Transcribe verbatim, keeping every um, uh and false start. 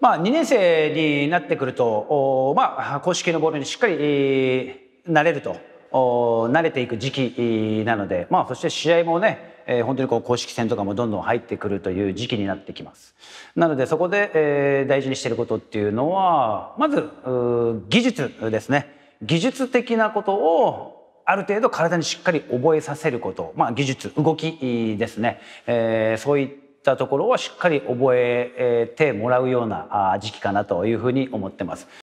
まあ、にねん生になってくると、おまあ、公式のボールにしっかり、えー慣れると、お慣れていく時期なので、まあ、そして試合もね、えー本当にこう公式戦とかもどんどん入ってくるという時期になってきます。なのでそこで、えー大事にしていることっていうのは、まずうー技術ですね。技術的なことをある程度体にしっかり覚えさせること、まあ、技術動きですね、えーそういったところをしっかり覚えてもらうようなあ時期かなというふうに思ってます。